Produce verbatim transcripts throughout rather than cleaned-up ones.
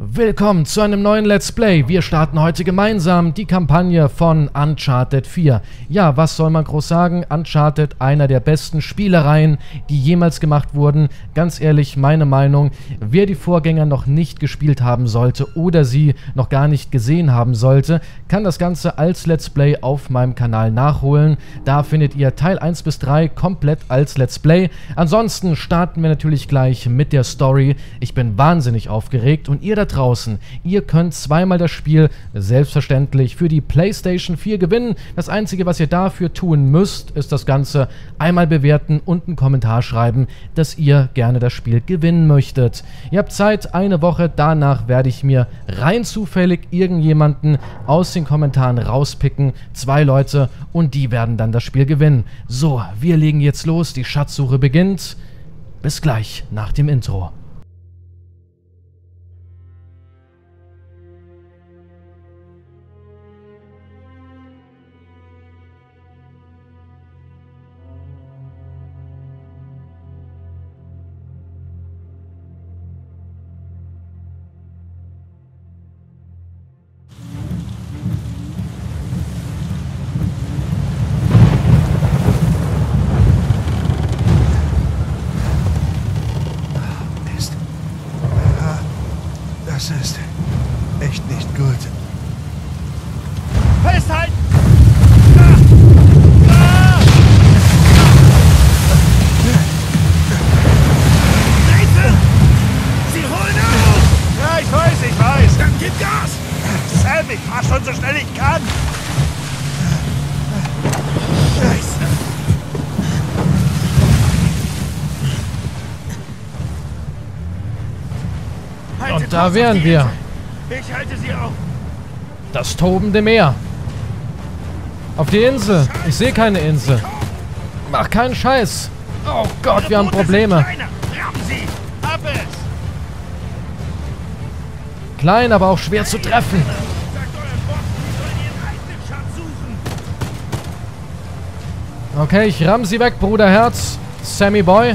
Willkommen zu einem neuen Let's Play. Wir starten heute gemeinsam die Kampagne von Uncharted vier. Ja, was soll man groß sagen? Uncharted, einer der besten Spielereien, die jemals gemacht wurden. Ganz ehrlich, meine Meinung, wer die Vorgänger noch nicht gespielt haben sollte oder sie noch gar nicht gesehen haben sollte, kann das Ganze als Let's Play auf meinem Kanal nachholen. Da findet ihr Teil eins bis drei komplett als Let's Play. Ansonsten starten wir natürlich gleich mit der Story. Ich bin wahnsinnig aufgeregt und ihr da draußen, ihr könnt zweimal das Spiel selbstverständlich für die PlayStation vier gewinnen. Das Einzige, was ihr dafür tun müsst, ist das Ganze einmal bewerten und einen Kommentar schreiben, dass ihr gerne das Spiel gewinnen möchtet. Ihr habt Zeit, eine Woche, danach werde ich mir rein zufällig irgendjemanden aus den Kommentaren rauspicken, zwei Leute, und die werden dann das Spiel gewinnen. So, wir legen jetzt los, die Schatzsuche beginnt. Bis gleich nach dem Intro. Das ist echt nicht gut. Festhalten! Ah! Ah! Hilfe! Sie holen auf! Ja, ich weiß, ich weiß. Dann gib Gas! Sam, ich fahr schon so schnell ich kann. Scheiße! Und da wären wir. Ich halte sie auf. Das tobende Meer. Auf die Insel. Ich sehe keine Insel. Mach keinen Scheiß. Oh Gott, wir haben Probleme. Klein, aber auch schwer zu treffen. Okay, ich ramm sie weg, Bruderherz. Sammy Boy.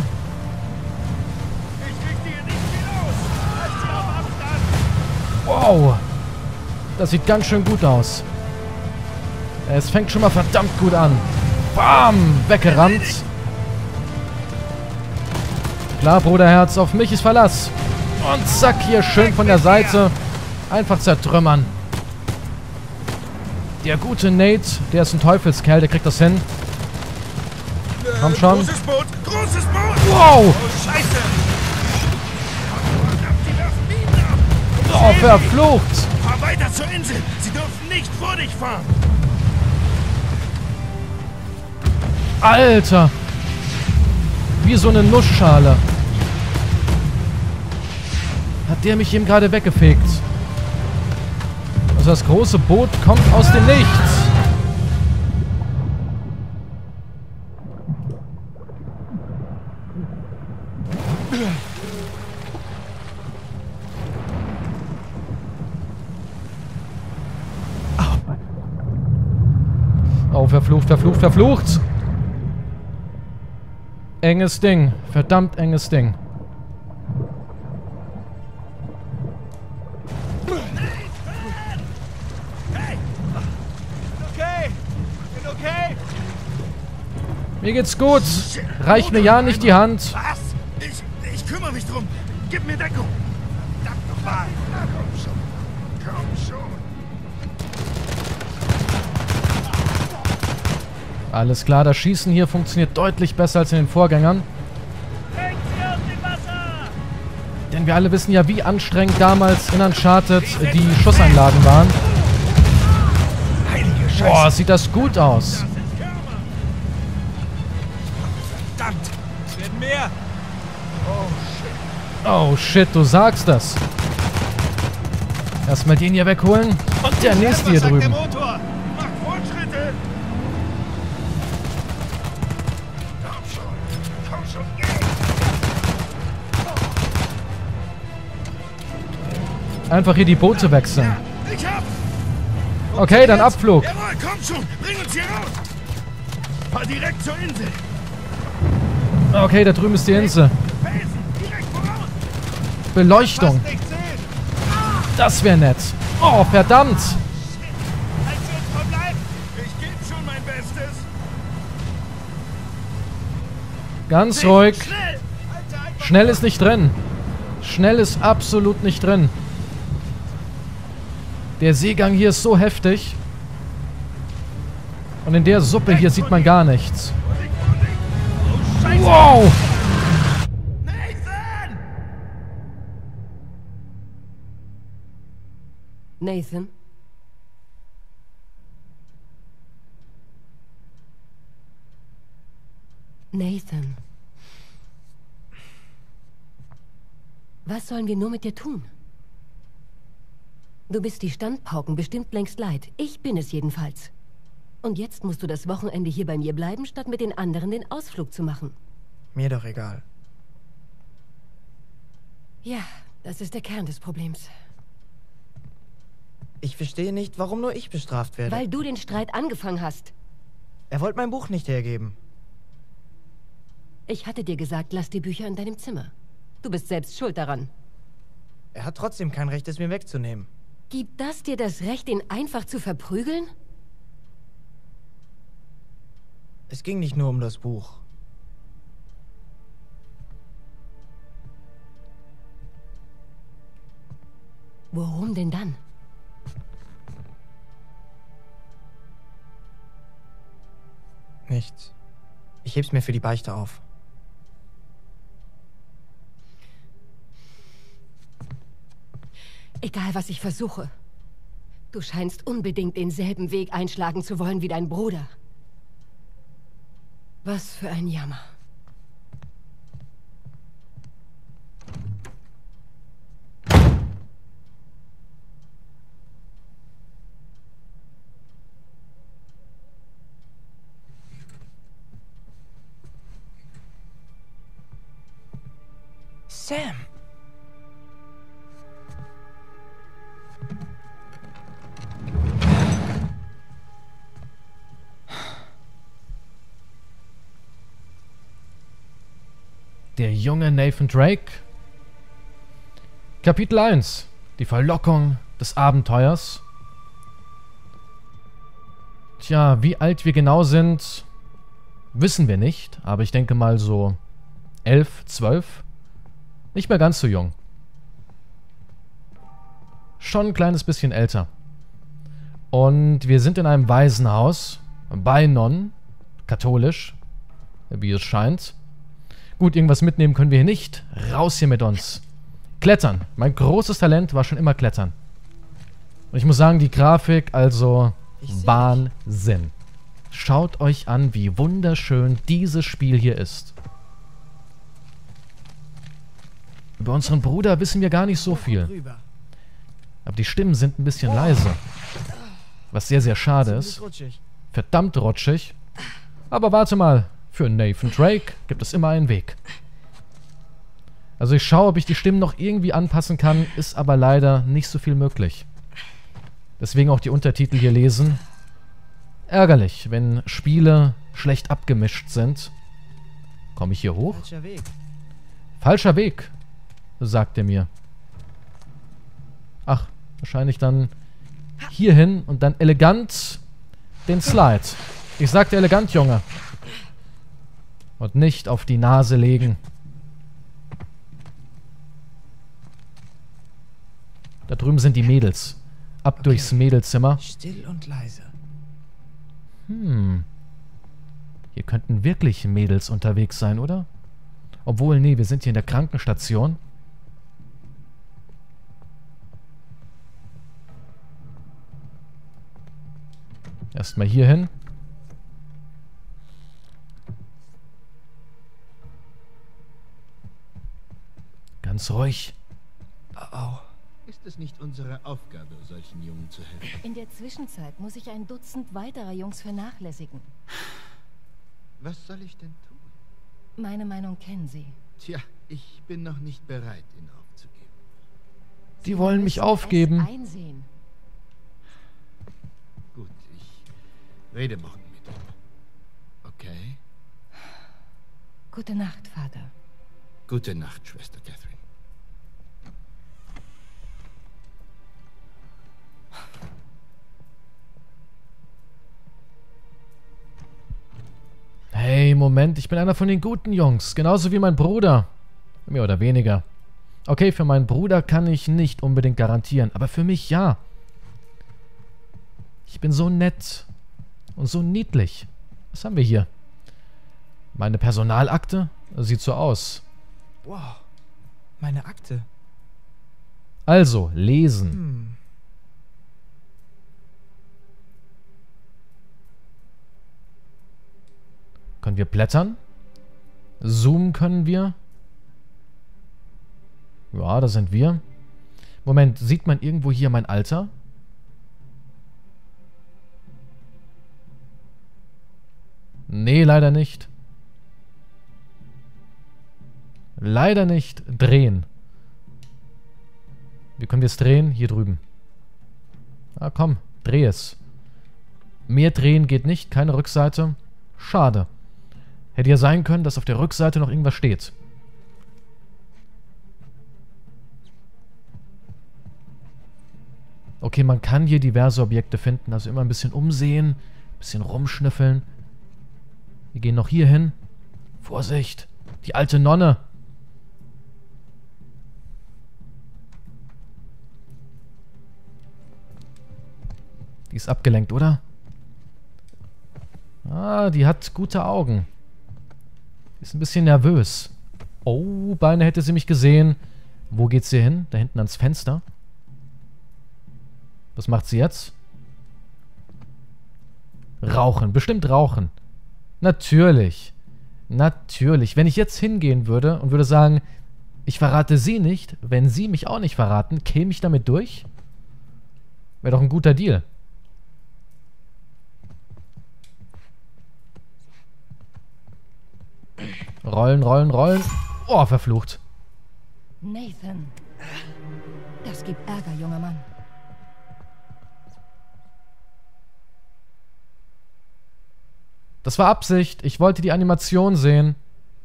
Wow. Das sieht ganz schön gut aus. Es fängt schon mal verdammt gut an. Bam! Weggerannt. Klar, Bruderherz, auf mich ist Verlass. Und zack, hier schön von der Seite. Einfach zertrümmern. Der gute Nate, der ist ein Teufelskerl, der kriegt das hin. Komm schon. Großes Boot! Großes Boot! Wow! Oh, Scheiße! Oh, verflucht! Fahr weiter zur Insel! Sie dürfen nicht vor dich fahren! Alter! Wie so eine Nussschale. Hat der mich eben gerade weggefegt. Also das große Boot kommt aus dem Nichts. Oh, verflucht, verflucht, verflucht. Enges Ding. Verdammt enges Ding. Hey! Okay! Bin okay! Mir geht's gut. Reich mir ja nicht die Hand. Was? Ich, ich kümmere mich drum. Gib mir Deckung. Verdammt nochmal. Na komm schon. Komm schon. Alles klar, das Schießen hier funktioniert deutlich besser als in den Vorgängern. Bringt sie aus dem Wasser! Denn wir alle wissen ja, wie anstrengend damals in Uncharted die Schusseinlagen waren. Heilige Scheiße. Boah, sieht das gut aus. Verdammt! Es werden mehr! Oh shit, du sagst das. Erstmal den hier wegholen. Und der nächste hier Was sagt der drüben. Motor? Mach Fortschritte! Komm schon! Komm schon! Geh! Einfach hier die Boote wechseln. Ich hab! Okay, dann Abflug. Jawohl, komm schon! Bring uns hier raus! Fahr direkt zur Insel! Okay, da drüben ist die Insel. Felsen! Direkt voraus! Beleuchtung. Fast nicht sehen. Das wäre nett. Oh, verdammt. Shit! Halt sie uns verbleiben! Ich gebe schon mein Bestes! Ganz ruhig. Schnell! Alter, einfach Schnell ist nicht drin. Schnell ist absolut nicht drin. Der Seegang hier ist so heftig. Und in der Suppe hier sieht man gar nichts. Vorsicht, Vorsicht! Oh, Scheiße! Wow! Nathan! Nathan? Nathan. Was sollen wir nur mit dir tun? Du bist die Standpauken bestimmt längst leid. Ich bin es jedenfalls. Und jetzt musst du das Wochenende hier bei mir bleiben, statt mit den anderen den Ausflug zu machen. Mir doch egal. Ja, das ist der Kern des Problems. Ich verstehe nicht, warum nur ich bestraft werde. Weil du den Streit angefangen hast. Er wollte mein Buch nicht hergeben. Ich hatte dir gesagt, lass die Bücher in deinem Zimmer. Du bist selbst schuld daran. Er hat trotzdem kein Recht, es mir wegzunehmen. Gibt das dir das Recht, ihn einfach zu verprügeln? Es ging nicht nur um das Buch. Worum denn dann? Nichts. Ich heb's mir für die Beichte auf. Egal, was ich versuche. Du scheinst unbedingt denselben Weg einschlagen zu wollen wie dein Bruder. Was für ein Jammer. Sam! Der junge Nathan Drake. Kapitel eins. Die Verlockung des Abenteuers. Tja, wie alt wir genau sind, wissen wir nicht. Aber ich denke mal so elf, zwölf. Nicht mehr ganz so jung. Schon ein kleines bisschen älter. Und wir sind in einem Waisenhaus. Bei Nonnen. Katholisch. Wie es scheint. Gut, irgendwas mitnehmen können wir hier nicht. Raus hier mit uns. Klettern. Mein großes Talent war schon immer Klettern. Und ich muss sagen, die Grafik, also Wahnsinn. Schaut euch an, wie wunderschön dieses Spiel hier ist. Über unseren Bruder wissen wir gar nicht so viel. Aber die Stimmen sind ein bisschen leise. Was sehr, sehr schade ist. Verdammt rutschig. Aber warte mal. Für Nathan Drake gibt es immer einen Weg. Also ich schaue, ob ich die Stimmen noch irgendwie anpassen kann, ist aber leider nicht so viel möglich. Deswegen auch die Untertitel hier lesen. Ärgerlich, wenn Spiele schlecht abgemischt sind. Komme ich hier hoch? Falscher Weg. Falscher Weg, sagt er mir. Ach, wahrscheinlich dann hierhin und dann elegant den Slide. Ich sagte elegant, Junge. Und nicht auf die Nase legen. Da drüben sind die Mädels. Ab okay. Durchs Mädelzimmer. Still und leise. Hm. Hier könnten wirklich Mädels unterwegs sein, oder? Obwohl, nee, wir sind hier in der Krankenstation. Erstmal hier hin. Ganz ruhig. Oh, oh. Ist es nicht unsere Aufgabe, solchen Jungen zu helfen? In der Zwischenzeit muss ich ein Dutzend weiterer Jungs vernachlässigen. Was soll ich denn tun? Meine Meinung kennen Sie. Tja, ich bin noch nicht bereit, ihn aufzugeben. Die wollen mich aufgeben. Es einsehen. Gut, ich rede morgen mit ihm. Okay? Gute Nacht, Vater. Gute Nacht, Schwester Catherine. Nee, Moment, ich bin einer von den guten Jungs. Genauso wie mein Bruder. Mehr oder weniger. Okay, für meinen Bruder kann ich nicht unbedingt garantieren, aber für mich ja. Ich bin so nett und so niedlich. Was haben wir hier? Meine Personalakte? Sieht so aus. Wow. Meine Akte. Also, lesen. Hm. Können wir blättern? Zoomen können wir. Ja, da sind wir. Moment, sieht man irgendwo hier mein Alter? Nee, leider nicht. Leider nicht. Drehen. Wie können wir es drehen? Hier drüben. Ah, komm. Dreh es. Mehr drehen geht nicht. Keine Rückseite. Schade. Hätte ja sein können, dass auf der Rückseite noch irgendwas steht. Okay, man kann hier diverse Objekte finden. Also immer ein bisschen umsehen. Ein bisschen rumschnüffeln. Wir gehen noch hier hin. Vorsicht. Die alte Nonne. Die ist abgelenkt, oder? Ah, die hat gute Augen. Ist ein bisschen nervös. Oh, beinahe hätte sie mich gesehen. Wo geht sie hin? Da hinten ans Fenster. Was macht sie jetzt? Rauchen. Bestimmt rauchen. Natürlich. Natürlich. Wenn ich jetzt hingehen würde und würde sagen, ich verrate sie nicht, wenn sie mich auch nicht verraten, käme ich damit durch? Wäre doch ein guter Deal. Rollen, rollen, rollen. Oh, verflucht. Nathan. Das gibt Ärger, junger Mann. Das war Absicht. Ich wollte die Animation sehen.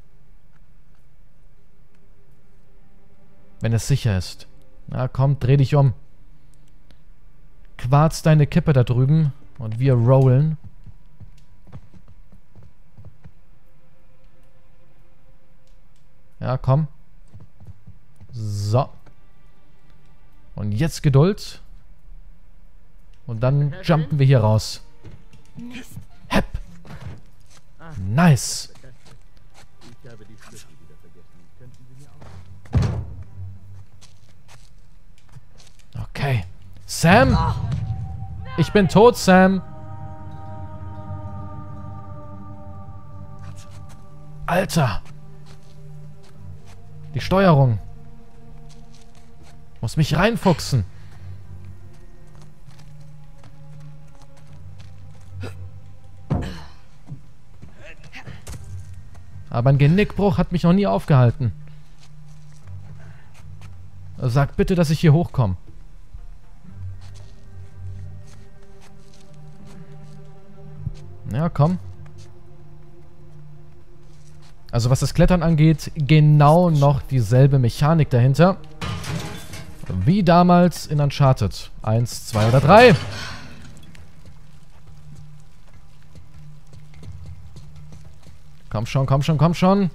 Wenn es sicher ist. Na komm, dreh dich um. Quarz deine Kippe da drüben. Und wir rollen. Ja, komm. So. Und jetzt Geduld. Und dann jumpen wir hier raus. Hepp. Nice. Okay. Sam? Ich bin tot, Sam. Alter. Die Steuerung. Muss mich reinfuchsen. Aber ein Genickbruch hat mich noch nie aufgehalten. Sag bitte, dass ich hier hochkomme. Ja, komm. Also was das Klettern angeht, genau noch dieselbe Mechanik dahinter. Wie damals in Uncharted. Eins, zwei oder drei. Komm schon, komm schon, komm schon.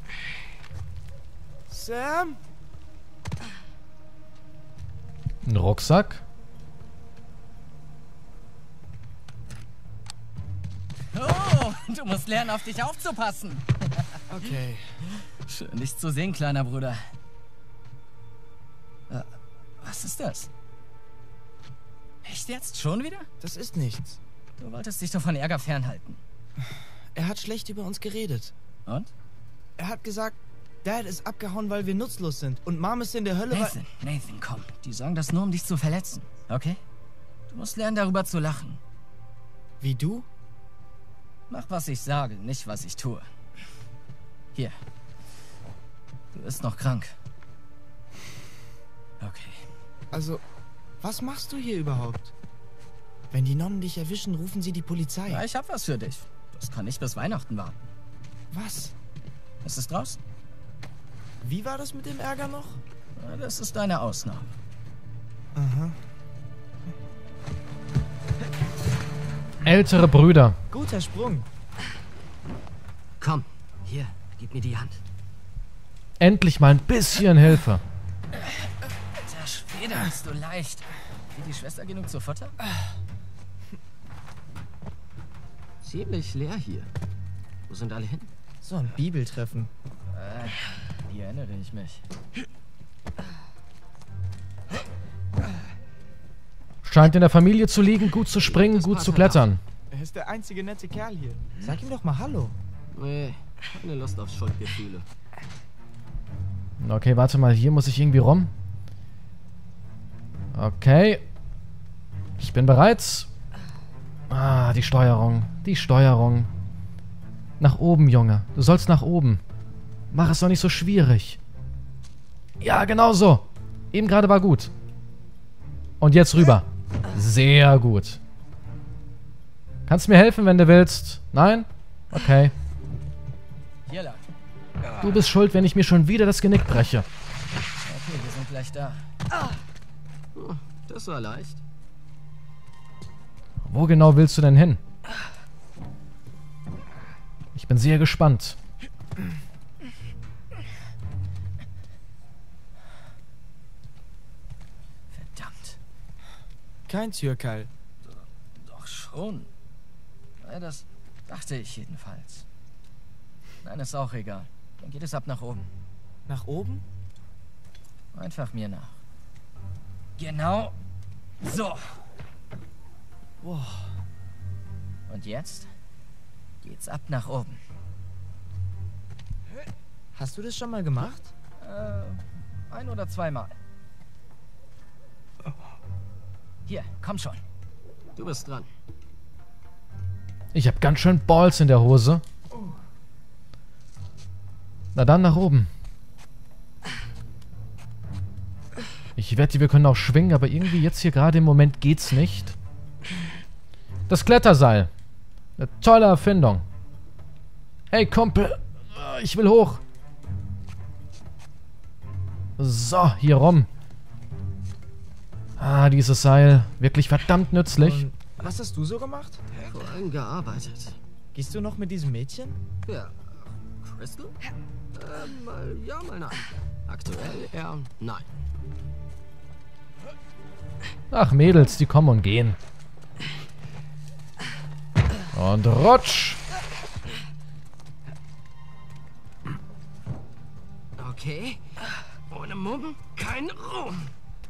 Sam? Ein Rucksack. Oh, du musst lernen, auf dich aufzupassen. Okay. Schön, dich zu sehen, kleiner Bruder. Äh, was ist das? Echt jetzt? Schon wieder? Das ist nichts. Du wolltest dich doch von Ärger fernhalten. Er hat schlecht über uns geredet. Und? Er hat gesagt, Dad ist abgehauen, weil wir nutzlos sind. Und Mom ist in der Hölle, Nathan, Nathan, komm. Die sagen das nur, um dich zu verletzen. Okay? Du musst lernen, darüber zu lachen. Wie du? Mach, was ich sage, nicht, was ich tue. Hier. Du bist noch krank. Okay. Also, was machst du hier überhaupt? Wenn die Nonnen dich erwischen, rufen sie die Polizei. Ja, ich hab was für dich. Das kann nicht bis Weihnachten warten. Was? Es ist draußen. Wie war das mit dem Ärger noch? Ja, das ist deine Ausnahme. Aha. Ältere Brüder. Guter Sprung. Komm, hier, gib mir die Hand. Endlich mal ein bisschen Hilfe. Alter Schwede, bist du leicht. Hat die Schwester genug zu Futter? Ziemlich leer hier. Wo sind alle hin? So ein Bibeltreffen. Äh, hier erinnere ich mich. Scheint in der Familie zu liegen, gut zu springen, gut zu klettern. Er ist der einzige nette Kerl hier. Sag ihm doch mal Hallo. Nee, keine Lust auf Schuldgefühle. Okay, warte mal, hier muss ich irgendwie rum. Okay. Ich bin bereit. Ah, die Steuerung. Die Steuerung. Nach oben, Junge. Du sollst nach oben. Mach es doch nicht so schwierig. Ja, genau so. Eben gerade war gut. Und jetzt rüber. Sehr gut. Kannst mir helfen, wenn du willst? Nein? Okay. Hier lang. Du bist schuld, wenn ich mir schon wieder das Genick breche. Okay, wir sind gleich da. Hm, das war leicht. Wo genau willst du denn hin? Ich bin sehr gespannt. Verdammt. Kein Türkeil. Doch schon. Ja, das dachte ich jedenfalls. Nein, ist auch egal. Dann geht es ab nach oben. Nach oben? Einfach mir nach. Genau so. Wow. Und jetzt geht's ab nach oben. Hast du das schon mal gemacht? Äh, ein oder zweimal. Hier, komm schon. Du bist dran. Ich habe ganz schön Balls in der Hose. Na dann nach oben. Ich wette, wir können auch schwingen, aber irgendwie jetzt hier gerade im Moment geht's nicht. Das Kletterseil. Eine tolle Erfindung. Hey, Kumpel. Ich will hoch. So, hier rum. Ah, dieses Seil. Wirklich verdammt nützlich. Und was hast du so gemacht? Vor allem gearbeitet. Gehst du noch mit diesem Mädchen? Ja. Crystal? Äh, mal ja, mal nein. Aktuell eher nein. Ach, Mädels, die kommen und gehen. Und rutsch. Okay. Ohne Mumm kein Ruhm.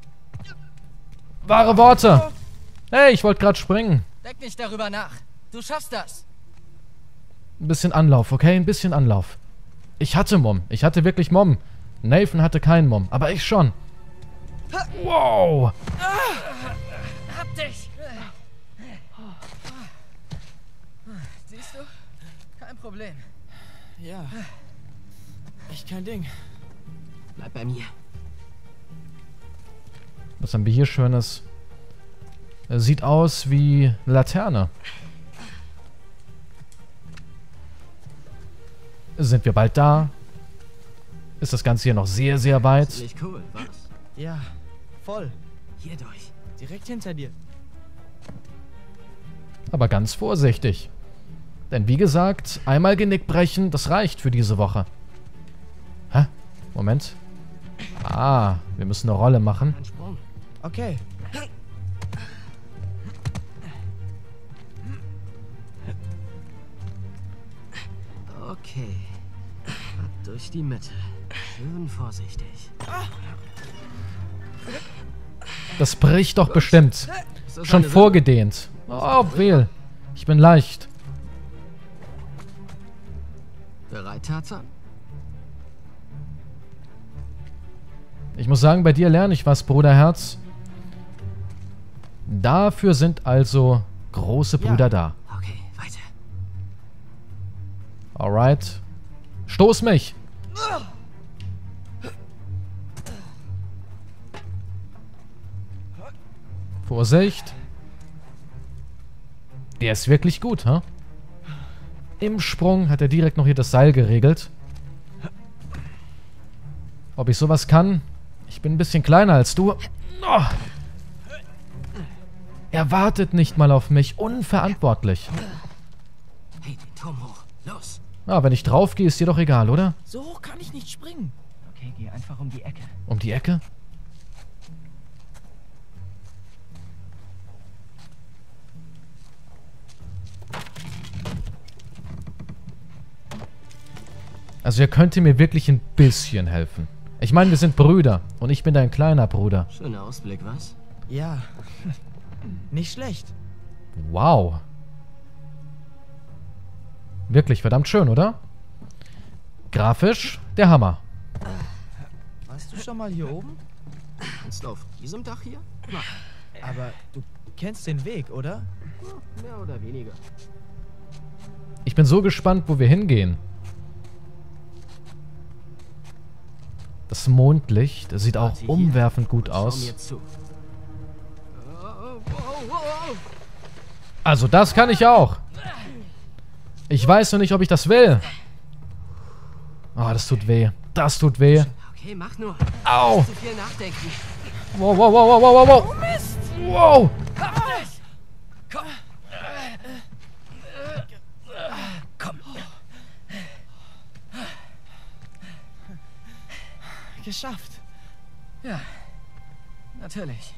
Wahre Worte. Hey, ich wollte gerade springen. Denk nicht darüber nach. Du schaffst das. Ein bisschen Anlauf, okay? Ein bisschen Anlauf. Ich hatte Mumm. Ich hatte wirklich Mumm. Nathan hatte keinen Mumm, aber ich schon. Wow. Hab dich. Siehst du? Kein Problem. Ja. Echt kein Ding. Bleib bei mir. Was haben wir hier Schönes? Sieht aus wie eine Laterne. Sind wir bald da? Ist das Ganze hier noch sehr, sehr weit? Ziemlich cool, was? Ja, voll. Hier durch. Direkt hinter dir. Aber ganz vorsichtig. Denn wie gesagt, einmal Genick brechen, das reicht für diese Woche. Hä? Moment. Ah, wir müssen eine Rolle machen. Ein Sprung. Okay. Okay. Ab durch die Mitte. Schön vorsichtig. Das bricht doch bestimmt. Ist das Schon eine vorgedehnt. Oh, wähl. Ich bin leicht. Rippe? Bereit, Tarzan? Ich muss sagen, bei dir lerne ich was, Bruderherz. Dafür sind also große Brüder Ja. da. Okay, weiter. Alright. Stoß mich. Vorsicht. Der ist wirklich gut, ha? Im Sprung hat er direkt noch hier das Seil geregelt. Ob ich sowas kann? Ich bin ein bisschen kleiner als du. Oh. Er wartet nicht mal auf mich. Unverantwortlich. Hey, den Turm hoch. Los. Ah, wenn ich drauf gehe, ist dir doch egal, oder? So hoch kann ich nicht springen. Okay, geh einfach um die Ecke. Um die Ecke? Also ihr könnt mir wirklich ein bisschen helfen. Ich meine, wir sind Brüder und ich bin dein kleiner Bruder. Schöner Ausblick, was? Ja. Nicht schlecht. Wow. Wirklich verdammt schön, oder? Grafisch der Hammer. Warst du schon mal hier oben? Kannst du auf diesem Dach hier? Aber du kennst den Weg, oder? Mehr oder weniger. Ich bin so gespannt, wo wir hingehen. Das Mondlicht sieht auch umwerfend gut aus. Also das kann ich auch. Ich weiß nur nicht, ob ich das will. Oh, das tut weh. Das tut weh. Okay, mach nur. Au. Zu viel nachdenken. Wow, wow, wow, wow, wow, wow. Wow. Komm. Komm. Geschafft. Ja, natürlich.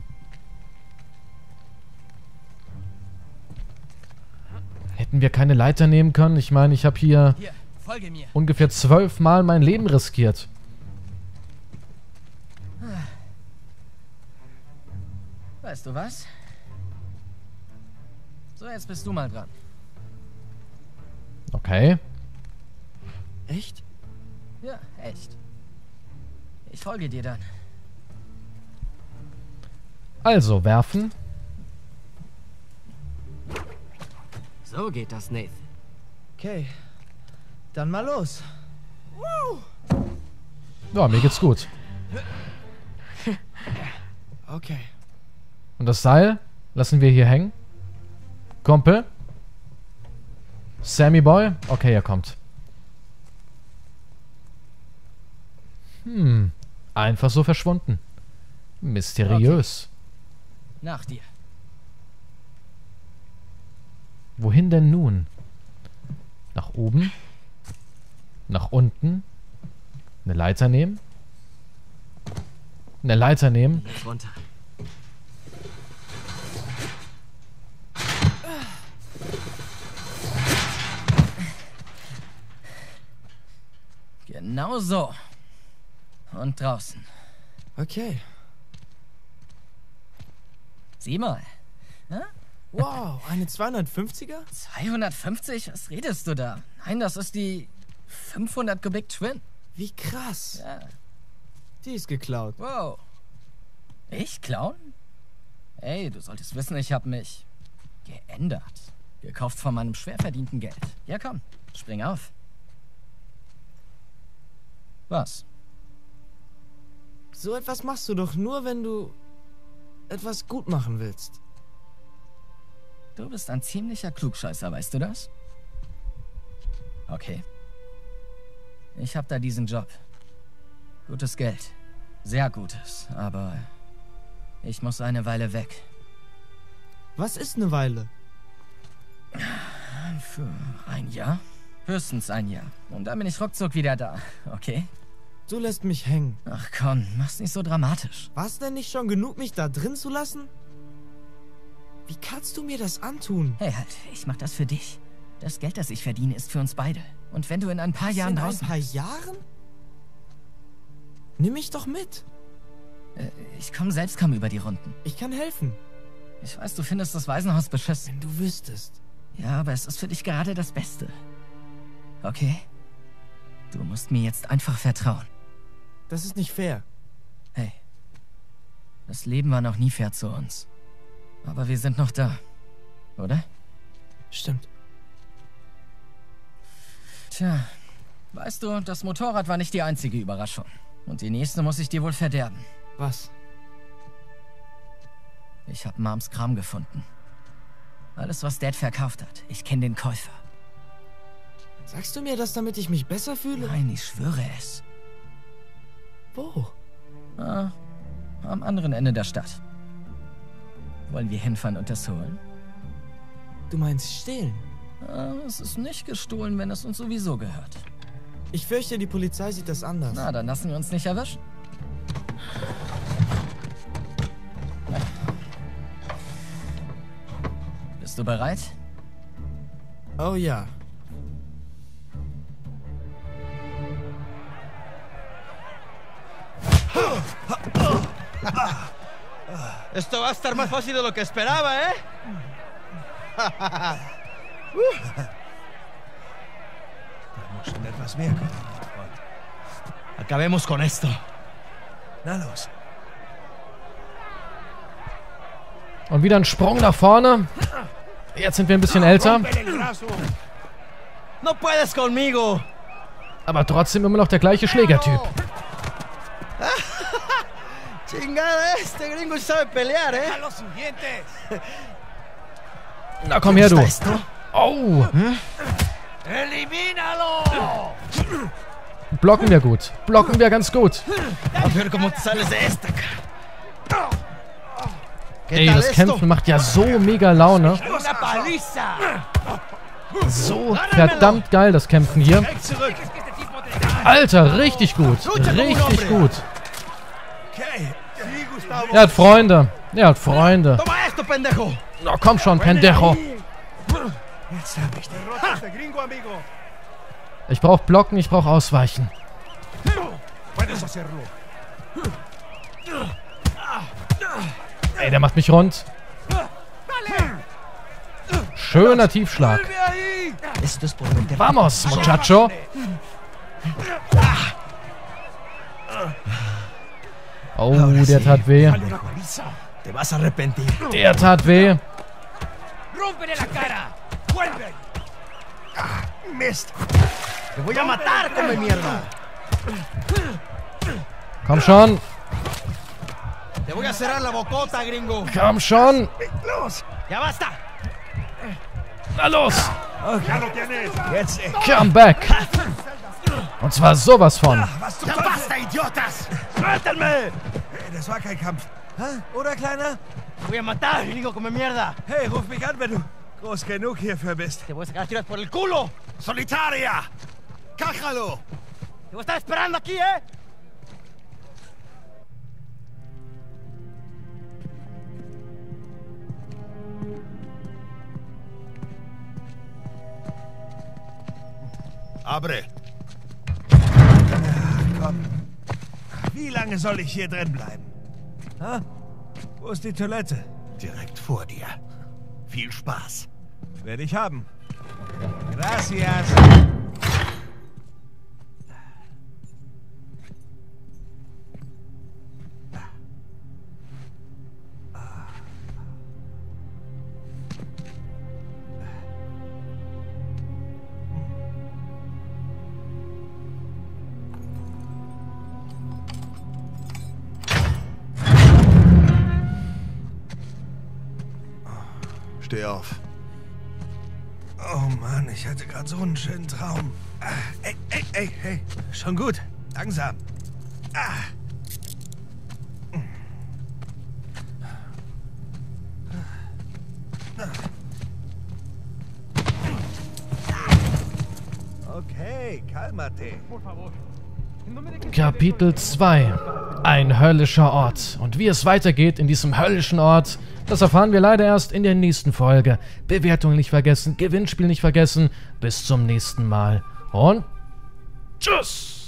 Hätten wir keine Leiter nehmen können? Ich meine, ich habe hier Hier, folge mir. ungefähr zwölfmal mein Leben riskiert. Weißt du was? So, jetzt bist du mal dran. Okay. Echt? Ja, echt. Ich folge dir dann. Also, werfen. So geht das, Nathan. Okay. Dann mal los. Ja, mir geht's gut. Okay. Und das Seil lassen wir hier hängen. Kumpel. Sammy Boy. Okay, er kommt. Hm. Einfach so verschwunden. Mysteriös. Nach dir. Wohin denn nun? Nach oben? Nach unten? Eine Leiter nehmen? Eine Leiter nehmen? Jetzt runter. Genau so. Und draußen. Okay. Sieh mal. Ja? Wow, eine zweihundertfünfziger? zweihundertfünfzig? Was redest du da? Nein, das ist die fünfhundert Kubik Twin. Wie krass. Ja. Die ist geklaut. Wow. Ich klauen? Ey, du solltest wissen, ich habe mich geändert. Gekauft von meinem schwer verdienten Geld. Ja, komm, spring auf. Was? So etwas machst du doch nur, wenn du etwas gut machen willst. Du bist ein ziemlicher Klugscheißer, weißt du das? Okay. Ich hab da diesen Job. Gutes Geld. Sehr gutes, aber ich muss eine Weile weg. Was ist eine Weile? Für ein Jahr? Höchstens ein Jahr. Und dann bin ich ruckzuck wieder da, okay? Du lässt mich hängen. Ach komm, mach's nicht so dramatisch. War's denn nicht schon genug, mich da drin zu lassen? Wie kannst du mir das antun? Hey, halt, ich mach das für dich. Das Geld, das ich verdiene, ist für uns beide. Und wenn du in ein paar Was, Jahren in ein draußen... paar Jahren? Nimm mich doch mit. Äh, ich komm selbst kaum über die Runden. Ich kann helfen. Ich weiß, du findest das Waisenhaus beschissen. Wenn du wüsstest. Ja, aber es ist für dich gerade das Beste. Okay? Du musst mir jetzt einfach vertrauen. Das ist nicht fair. Hey, das Leben war noch nie fair zu uns. Aber wir sind noch da, oder? Stimmt. Tja, weißt du, das Motorrad war nicht die einzige Überraschung. Und die nächste muss ich dir wohl verderben. Was? Ich habe Moms Kram gefunden. Alles, was Dad verkauft hat. Ich kenne den Käufer. Sagst du mir das, damit ich mich besser fühle? Nein, ich schwöre es. Wo? Ah, am anderen Ende der Stadt. Wollen wir hinfahren und das holen? Du meinst stehlen? Äh, es ist nicht gestohlen, wenn es uns sowieso gehört. Ich fürchte, die Polizei sieht das anders. Na, dann lassen wir uns nicht erwischen. Bist du bereit? Oh ja. Esto va a estar más fácil de lo que esperaba, ¿eh? Da muss schon etwas mehr kommen. Acabemos con esto. Na los. Und wieder ein Sprung nach vorne. Jetzt sind wir ein bisschen älter. No puedes conmigo. Aber trotzdem immer noch der gleiche Schlägertyp. Chingada, este gringo sabe pelear, ¿eh? los siguientes. Na komm her, du. Oh. Elimínalo. Blocken wir gut. Blocken wir ganz gut. A ver cómo te sales de esta. Ey, das Kämpfen macht ja so mega Laune. Una paliza. So verdammt geil, das Kämpfen hier. Alter, richtig gut. Richtig gut. Okay. Sí, Gustavo. Er hat Freunde. Er hat Freunde. Toma esto, pendejo. Na komm schon, Pendejo. Jetzt hab ich den. Gringo, amigo. Ich brauch Blocken, ich brauch Ausweichen. Puedes hacerlo. Ey, der macht mich rund. Schöner Tiefschlag. Esto es por meter. Vamos, muchacho. Oh, der tat weh. Te vas a arrepentir. Der tat weh. Rómpele la cara. Vuelve. Ah, Mist. Te voy a matar, come mierda. Komm schon. Te voy a cerrar la bocota, gringo. Komm schon. Los. Ya basta. Na los. Ya lo tienes. Jetzt. eh. Come back. Und zwar sowas von. Was zum Ya Teufel? basta, idiotas. Suéltenme. Das war kein Kampf. Hä? Oder, Kleiner? Te voy a matar, gringo, come mierda. Hey, ruf mich an, wenn du groß genug hierfür bist. Te voy a sacar tiras por el culo. Solitaria. Cájalo. Te voy a estar esperando aquí, ¿eh? Abre. Komm. Wie lange soll ich hier drin bleiben? Ha? Wo ist die Toilette? Direkt vor dir. Viel Spaß. Werde ich haben. Gracias. Steh auf. Oh Mann, ich hatte gerade so einen schönen Traum. Ah, ey, ey, ey, hey. Schon gut. Langsam. Ah. Okay, cálmate. Kapitel zwei. Ein höllischer Ort. Und wie es weitergeht in diesem höllischen Ort, das erfahren wir leider erst in der nächsten Folge. Bewertung nicht vergessen, Gewinnspiel nicht vergessen. Bis zum nächsten Mal. Und tschüss!